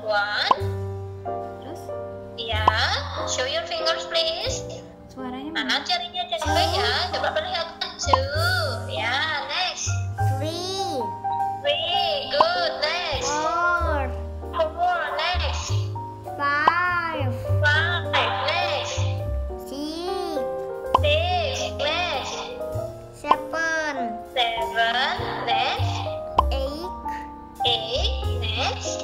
One. Terus Ya, show your fingers please. suaranya Mana jarinya Jennifer ya? Coba perlihatkan. Two. Ya, next. 3, Three. Good. Next. 4, Four. Next. 5, Five. Next. 6, Six. Next. 7, Seven. Next. 8, Eight. Next.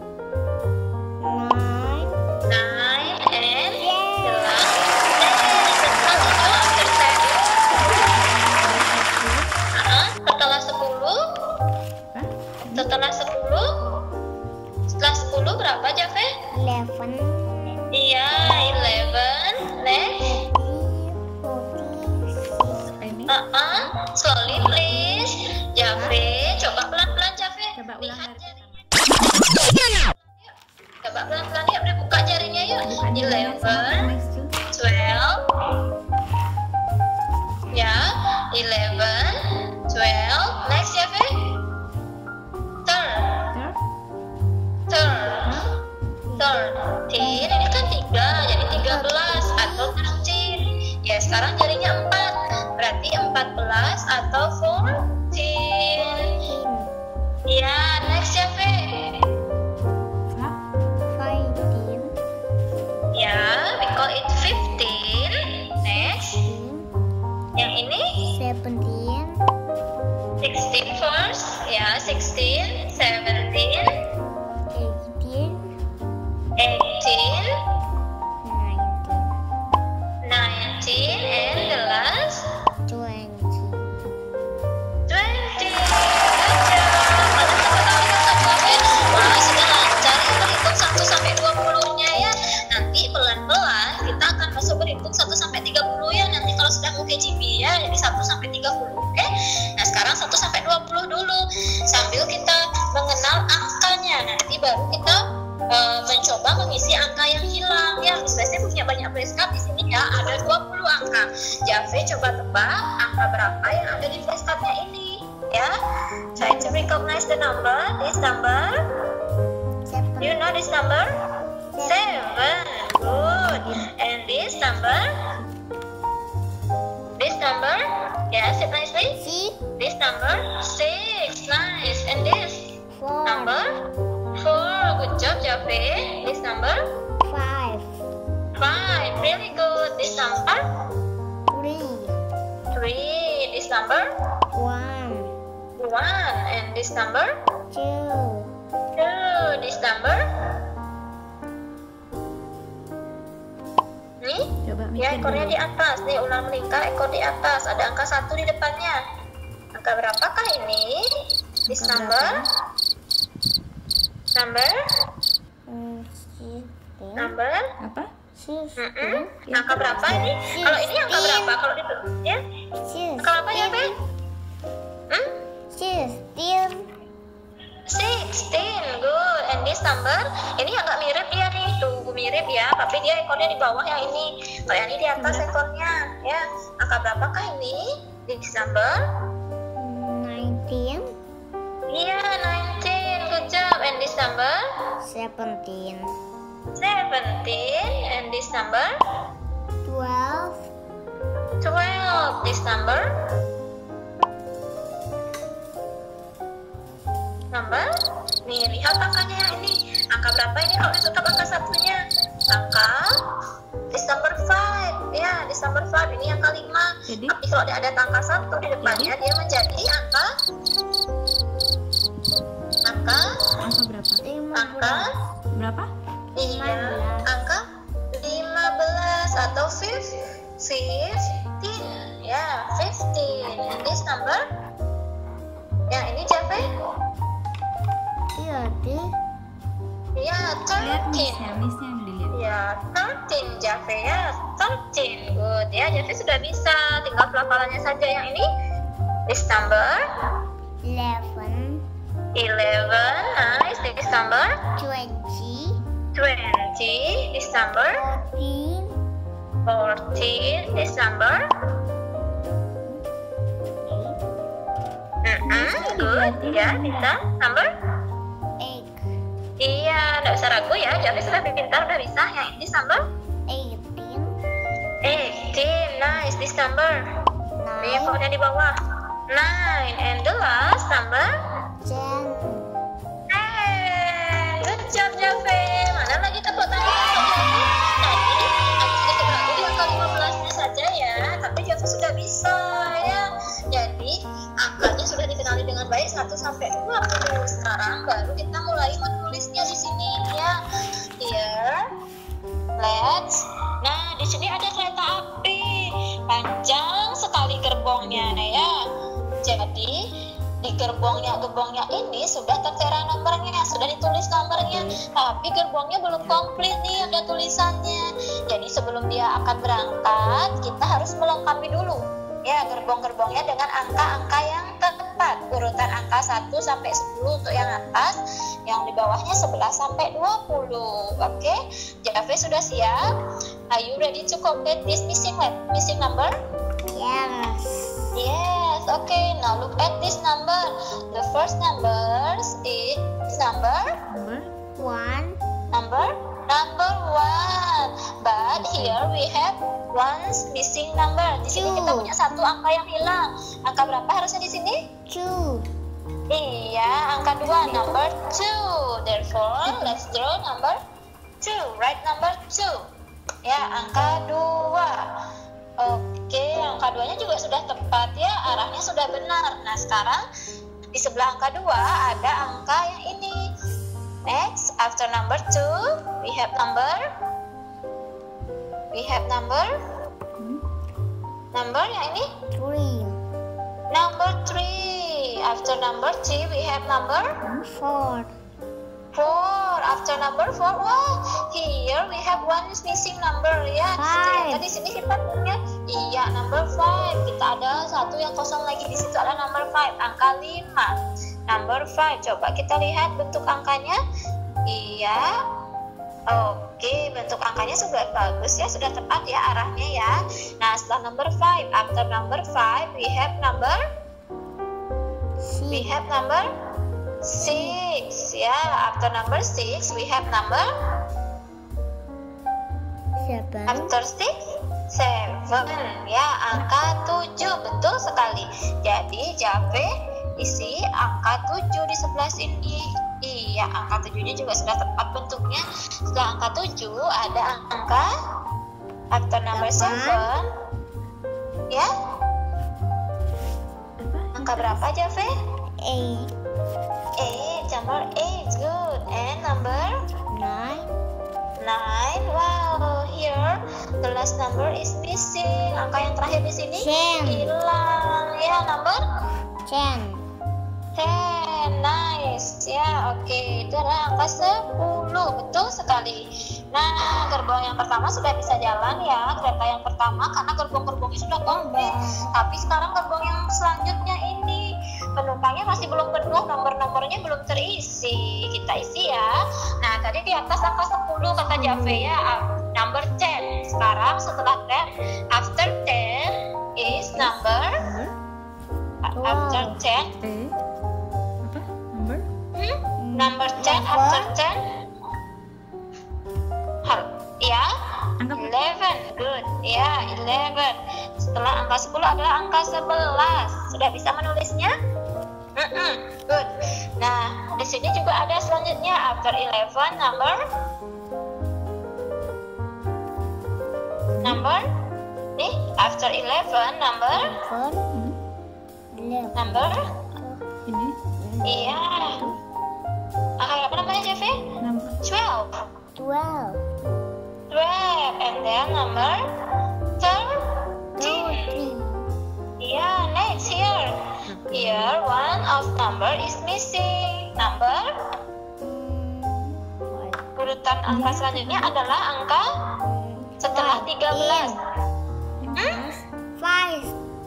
9, Nine. And Yeah. 10. Setelah 10. Hah? Setelah 10. Setelah 10 berapa Jave? 11, Iya, 11. Next. 13, 14, 6. Ini Slowly please. Jave, coba pelan-pelan Jave. coba ulang Lihat dari jarinya. Coba pelan-pelan yuk, dibuka jarinya yuk. buka jarinya sama 11, next to 12. Ya, 11, 12. Next Jave. Third, third. third, 13. Ini kan 3, jadi 13 atau 13. Ya, sekarang jarinya 4. Berarti 14 atau 14. Ya, next Jave. 15, Ya, we call it 15. Next. Yang ini 17, 16 first. Ya, 16, 17, 18, 18, 19, 19, and the last 20. 20. Good job. Wah, sudah lancar ya berhitung 1 sampai 20-nya ya. Nanti pelan-pelan kita akan masuk berhitung 1 sampai 30 ya. Nanti kalau sudah mau KGB ya, jadi 1 sampai 30. Oke. Nah, sekarang 1 sampai 20 dulu. Sambil kita mengenal angkanya. Nanti baru kita mencoba mengisi angka yang hilang ya. Misalnya punya banyak flashcard di sini ya, ada 20 angka. Jave coba tebak angka berapa yang ada di flashcardnya ini ya. Try to recognize the number. This number, you know this number? 7. Good. And this number? This number? Yes, sit nicely. 6, This number? 6. Nice. And this 4, number? 4. Good job, Jave. This number? 5, 5. Really good. This number? 3, 3. This number? 1, 1. And this number? 2, 2. This number? Nih, Coba ya mikir ekornya dulu. di atas. Nih, ular melingkar, ekor di atas. Ada angka 1 di depannya. Angka berapakah ini? This Angka number? berapa? Number? 16, Number? Apa? 16, Angka berapa ini? Kalau ini angka berapa? Kalau itu, ya? Angka berapa ya, Be? 16, 16. Good. And this number? Ini agak mirip dia nih. Tunggu mirip ya. Tapi dia ekornya di bawah yang ini. Kalau yang ini di atas ekornya. Ya. Angka berapakah ini? This number? 19, Iya, 19. Good job. And this number? 17, 17. And this number? 12, 12. This number? Number? Nih, lihat angkanya yang ini. Angka berapa ini kalau ditutup angka satunya? Angka? This number 5. Ya, this number 5. Ini angka 5. Jadi? Tapi kalau dia ada angka 1 di depannya, dia menjadi angka? Angka? Angka berapa? Angka? Berapa? Iya, angka 15 atau 15. Ya, 15. And this number? Yang ini Jave? 30, Ya, Lihat 13. miss-nya yang dilihat. Ya, 13 Jave ya. 13. Good. Ya, Jave sudah bisa. Tinggal pelafalannya saja. Yang ini? This number? 11, 11. Nice. This number? 20, 20. This number? 14, 14. This number? 8, Good. Ya, bisa. Number? 8, Iya, nggak usah ragu ya. Jadi sudah pintar, udah bisa. Yang ini number 18. 18. Nice. This number. Ini 9. pokoknya di bawah. 9. And the last number 10. 10. Good job, Jafe. Mana lagi tepuk tangan untuk Jafe? Tadi agak sedikit ragu di angka 15-nya saja ya. Tapi Jafe sudah bisa ya. Jadi angkanya sudah dikenali dengan baik 1 sampai 20. Sekarang baru kita mulai menulisnya di sini ya. Here, let's. Nah, di sini ada kereta api. Panjang sekali gerbongnya ya. Jadi di gerbongnya ini sudah tertera nomornya, sudah ditulis nomornya. Tapi gerbongnya belum komplit nih, ada tulisannya. Jadi sebelum dia akan berangkat, kita harus melengkapi dulu ya gerbong-gerbongnya dengan angka-angka yang tepat. Urutan angka 1 sampai 10 untuk yang atas, yang di bawahnya 11 sampai 20. Oke, Jafe sudah siap? Are you ready to complete this missing number? Yes. Yes, okay. Now look at this number. The first number is number One. number 1. But here we have one missing number. Di sini kita punya satu angka yang hilang. Angka berapa harusnya di sini? 2. Iya, angka 2, number 2. Therefore, let's draw number 2. Write number 2. Ya, angka 2. Oke, angka 2-nya juga sudah tepat ya, arahnya sudah benar. Nah, sekarang di sebelah angka 2 ada angka yang ini. Next, after number 2, we have number yang ini, 3. number 3. After number 3, we have number 4. 4. After number 4, wah, here we have one missing number ya. Ternyata di sini kita punya, iya, number 5. Kita ada satu yang kosong lagi, di situ ada number 5, angka 5. Number 5, coba kita lihat bentuk angkanya. Iya. Oke, bentuk angkanya sudah bagus ya, sudah tepat ya arahnya ya. Nah, setelah number 5, after number 5, we have number 6 ya. After number 6, we have number 7. after 6, 7 ya, angka 7. Betul sekali. Jadi Jafe isi angka 7 di sebelah sini. Iya, angka 7-nya juga sudah tepat bentuknya. Setelah angka 7 ada angka after number 7 ya. Angka berapa Jafe? 8. 8, number 8, good. And number 9. 9. Wow, here the last number is missing. Angka yang terakhir di sini 10. hilang ya, number 10. 10. Nice ya. Oke, itu adalah angka 10. Betul sekali. Nah, gerbong yang pertama sudah bisa jalan ya, kereta yang pertama, karena gerbong-gerbongnya sudah komplit. Tapi sekarang gerbong yang selanjutnya ini penumpangnya masih belum penuh, nomor-nomornya belum terisi. Kita isi ya. Nah, tadi di atas angka 10 kata Jafe ya, number 10. Sekarang setelah 10, after 10 is number after 10. Apa? Number? Number 10 after 10. Ya, Angka 11. Good. Ya, 11. Setelah angka 10 adalah angka 11. Sudah bisa menulisnya? Good. Nah, di sini juga ada selanjutnya after 11 number nih, after 11 number 11. Ini iya. Apa namanya Jafe? number 12. 12. 12 and then number 13. 13. Yeah, next here. Here one of number is missing. Number urutan angka selanjutnya adalah angka setelah 13. 5.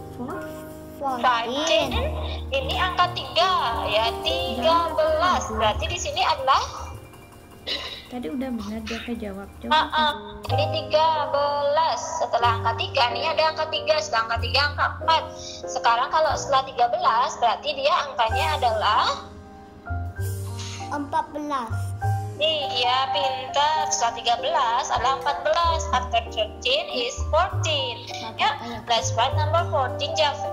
14. Ini angka 3 ya, 13. Berarti di sini adalah tadi udah benar dia jawab. ini 13. Setelah angka 3 nih ada angka 3, setelah angka 3 angka 4. Sekarang kalau setelah 13 berarti dia angkanya adalah 14. Iya, pintar. Setelah 13 adalah 14. After 13 is 14. Ya, let's write number 14, Jaffe.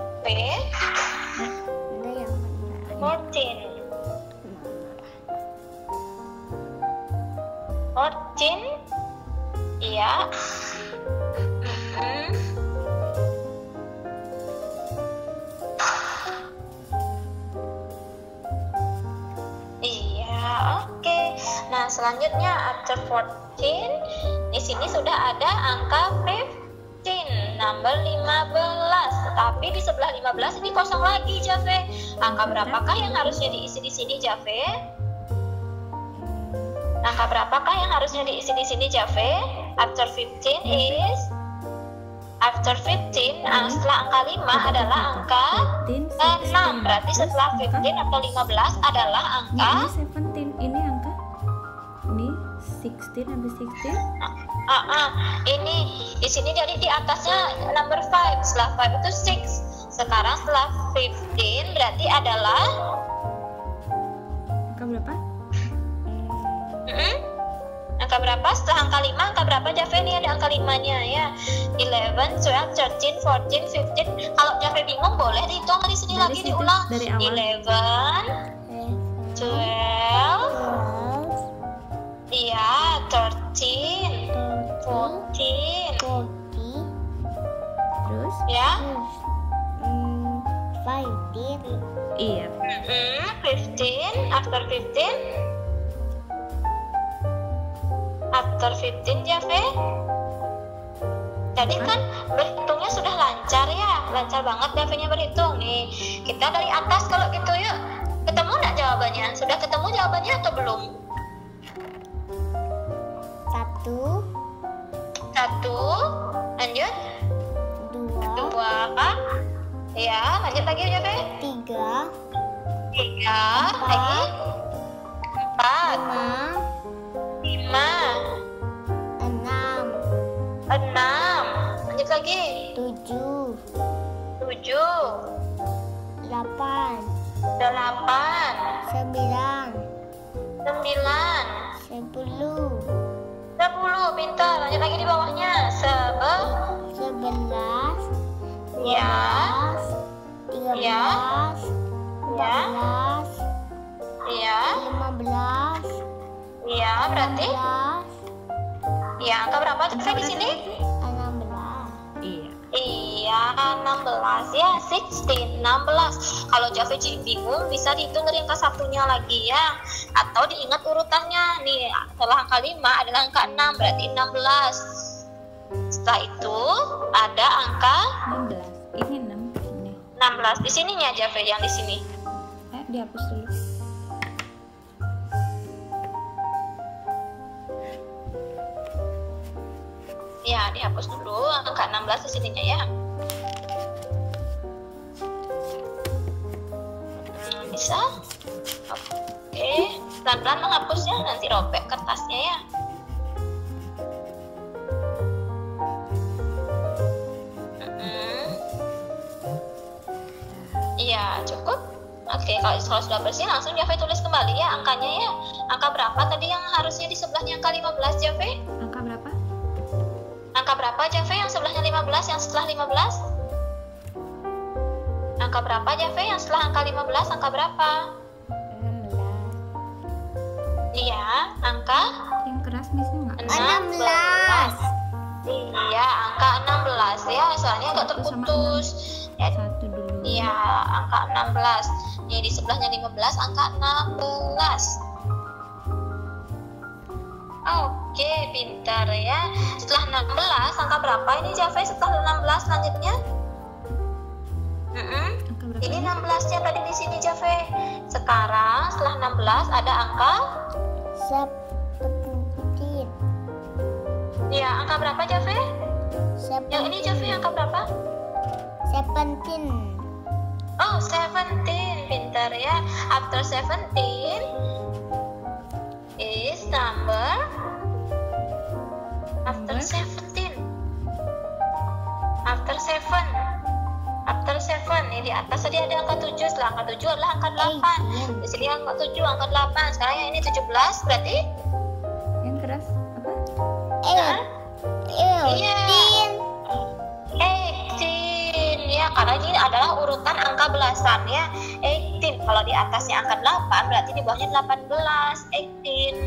Ada yang mana? 14. 14. Iya. Iya, oke. Nah, selanjutnya after 14 di sini sudah ada angka 15, number 15. Tapi di sebelah 15 ini kosong lagi, Jaffe. Angka berapakah yang harusnya diisi di sini, Jaffe? Angka berapakah yang harusnya diisi di sini, Jaffe? After 15 is after 15, setelah angka 5 adalah angka 6. Berarti setelah 15 atau 15 adalah angka Ini 17, ini angka. Ini 16 habis 16. Ini di sini jadi di atasnya number 5. Setelah 5 itu 6. Sekarang setelah 15 berarti adalah Angka berapa? angka berapa? Setelah angka 5, angka berapa, Jaffe? Ini ada angka 5-nya ya. 11, 12, 13, 14, 15. Kalau Jaffe bingung boleh dihitung di sini Dari lagi situ, diulang. dari awal. 11, 12, 12, iya, 13, 14, 40, Terus? ya. 15, Iya. 15, after 15. After 15, Jaffe. Tadi kan berhitungnya sudah lancar ya, lancar banget Jaffe-nya berhitung nih. Kita dari atas kalau gitu yuk. Ketemu nggak jawabannya? Sudah ketemu jawabannya atau belum? 1, 1, lanjut. 2, 2, ya, lanjut lagi Jaffe. 3, 3, lagi. 4, 5, 6, 6, lanjut lagi. 7, 7, 8, 8, 9, 9, 10, 10, pintar. Lanjut lagi di bawahnya. 11, Ya. 12, 13, Ya. 14, Iya. 15, Iya, berarti 16, ya angka berapa Jaffe di sini? 16. Iya. Iya, 16 ya, 16, 16. Kalau Jaffe bingung bisa dihitung dari angka satunya lagi ya. Atau diingat urutannya. Nih, setelah angka 5 adalah angka 6, berarti 16. Setelah itu ada angka 16. Ini 6 ini. 16. Di sininya Jaffe yang di sini. Dihapus dulu. Ya, dihapus dulu angka 16 di sininya ya. Bisa? Oke, pelan-pelan menghapusnya, nanti robek kertasnya ya. Iya, cukup. Oke, kalau sudah bersih langsung Jaffe tulis kembali ya angkanya ya. Angka berapa tadi yang harusnya di sebelahnya angka 15, Jaffe? Angka berapa? Angka berapa Jaffe yang sebelahnya 15, yang setelah 15? Angka berapa Jaffe yang setelah angka 15? Angka berapa? 16, Iya, angka Yang keras bisa nggak? 16. Iya, angka 16 ya, soalnya agak terputus. Ya, 1 dulu. iya, angka 16. Nih di sebelahnya 15, angka 16. Oke, pintar ya. Setelah 16, angka berapa ini Jaffe setelah 16 selanjutnya? Angka berapa? Ini 16-nya tadi di sini Jaffe. Sekarang setelah 16 ada angka 17, ya, angka berapa Jaffe? Yang ini Jaffe angka berapa? 17, Oh, 17, pintar ya. After 17 is number after 17. After 7. After 7. Ini di atas tadi ada angka 7. Setelah angka 7 adalah angka 8. Di sini angka 7, angka 8. Sekarang yang ini 17 berarti belasan ya. 18. Kalau di atasnya angka 8 berarti di bawahnya 18. 18.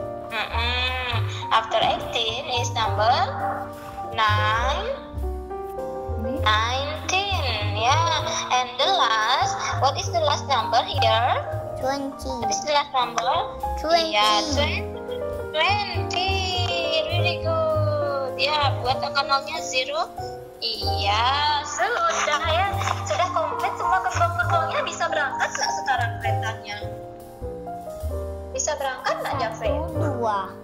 After 18 is number 9. Ini 19. Yeah. And the last, what is the last number here? 20. What is the last number? 20. Yeah, 20. Really good. Ya, buat angka nolnya 0. Iya, sudah ya. Sudah komplit semua gerbong-gerbongnya. Bisa berangkat nggak sekarang keretanya? Bisa berangkat nggak, Jaffe? 2.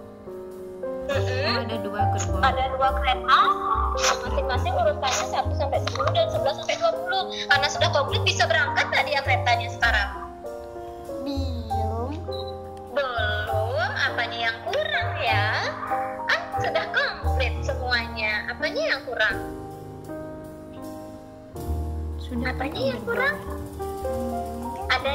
ada 2 gerbong. Ada 2 kereta, masing-masing urutannya 1 sampai 10 dan 11 sampai 20. Karena sudah komplit, bisa berangkat nggak dia keretanya sekarang? Belum. Belum, apanya yang kurang ya? Sudah komplit semuanya. Apanya yang kurang? Sudah Apanya yang kurang? Ada.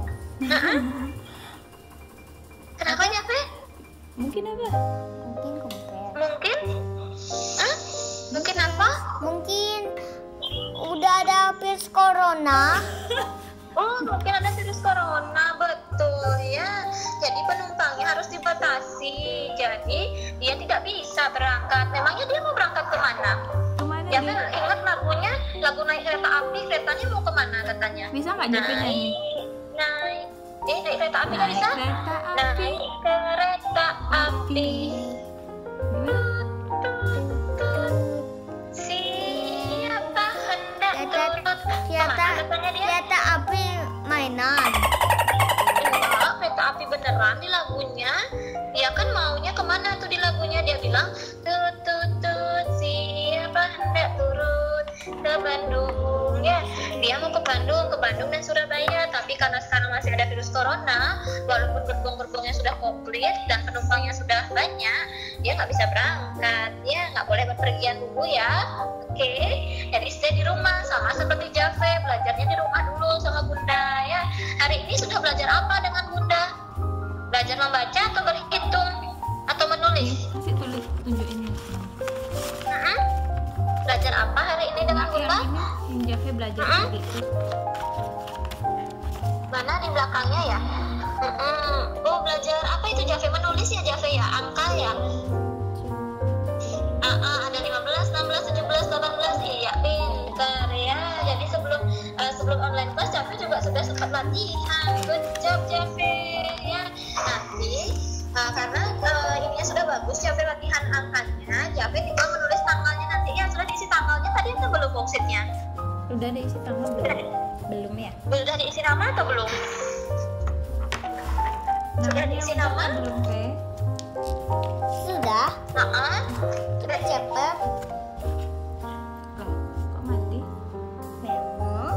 Kenapa Jaffe? Mungkin apa? Mungkin komplit. Mungkin? Mungkin apa? Mungkin udah ada virus corona. Oh, mungkin ada virus corona, betul ya. Jadi penumpangnya harus dibatasi. Jadi dia tidak bisa berangkat. Memangnya dia mau berangkat kemana? Kemana Ya dia? kan ingat lagunya, lagu naik kereta api, keretanya mau kemana katanya? Bisa nggak Jaffe nyanyi? Naik, naik kereta api nggak bisa? Naik kereta api. Naik kereta api. Gimana? Siapa hendak turut? Kereta Kemana katanya dia? kereta api mainan. Enggak, kereta api beneran di lagunya. Dia kan maunya kemana tuh di lagunya? Dia bilang tut tut tut, siapa hendak turut ke Bandung ya. Dia mau ke Bandung dan Surabaya. Tapi karena sekarang masih ada virus corona, walaupun gerbong-gerbongnya sudah komplit dan penumpangnya sudah banyak, dia nggak bisa berangkat. Ya nggak boleh berpergian dulu ya. Oke, jadi stay di rumah sama seperti Jaffe, belajarnya di rumah dulu sama Bunda ya. Hari ini sudah belajar apa dengan Bunda? Belajar membaca atau berhitung atau menulis? Kasih tulis tunjukin ya. Belajar apa hari ini dengan Yang Bunda? ini yang Jaffe belajar tadi itu. Mana di belakangnya ya? Oh, belajar apa itu Jaffe? Menulis ya Jaffe ya? Angka ya? Ada 15, 16, 17, 18. Iya, pintar ya. Jadi sebelum online class Jaffe juga sudah sempat latihan. Good job Jaffe ya. Nanti karena ininya sudah bagus Jaffe latihan angkanya, Jaffe tinggal menulis tanggalnya nanti ya. Sudah diisi tanggalnya tadi atau belum worksheetnya? Udah diisi tanggal belum? Belum ya? Sudah diisi nama atau belum? Sudah diisi nama? Belum, Fe? Sudah. Sudah Cepet. Kok mati? Memang.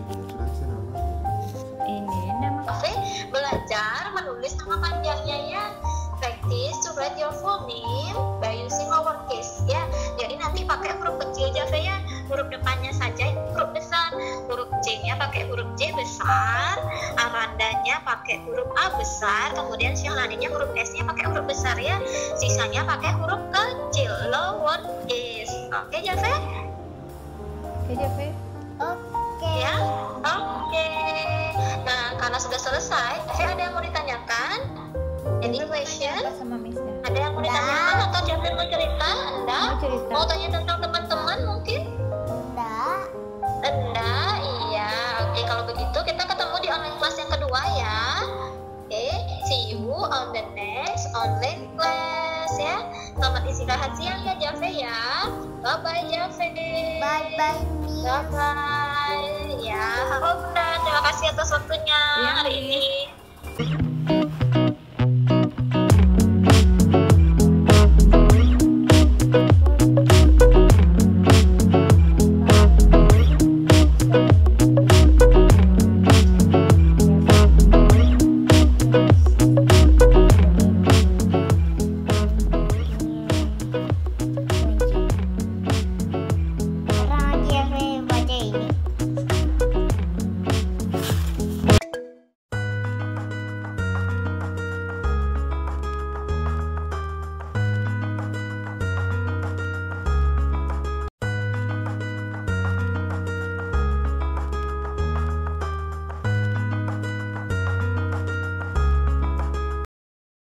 Ini nama Jaffe belajar menulis nama panjangnya ya. Practice to write your full name by using lowercase ya. Jadi nanti pakai huruf kecil Jaffe ya. Huruf depannya saja huruf besar. Huruf C-nya pakai huruf J besar. Arandanya pakai huruf A besar. Kemudian Syahlaninya huruf S-nya pakai huruf besar ya. Sisanya pakai huruf kecil lowercase. Oke Jaffe? Oke Jaffe. Oke. Ya, oke. Nah, karena sudah selesai, Jaffe ada yang mau ditanyakan? Any question? Apa sama Miss-nya? Ada yang mau ditanyakan atau Jaffe mau cerita? Anda? Mau cerita. Mau tanya tentang teman-teman mungkin? Enggak. Anda? Iya. Oke, kalau begitu kita ketemu di online class yang kedua ya. Oke, see you on the next online class ya. Selamat istirahat siang ya Jaffe ya. Bye-bye Jaffe. Bye-bye, Miss. Bye-bye. Ya, halo Bunda. Terima kasih atas waktunya Ya, hari Miss. ini.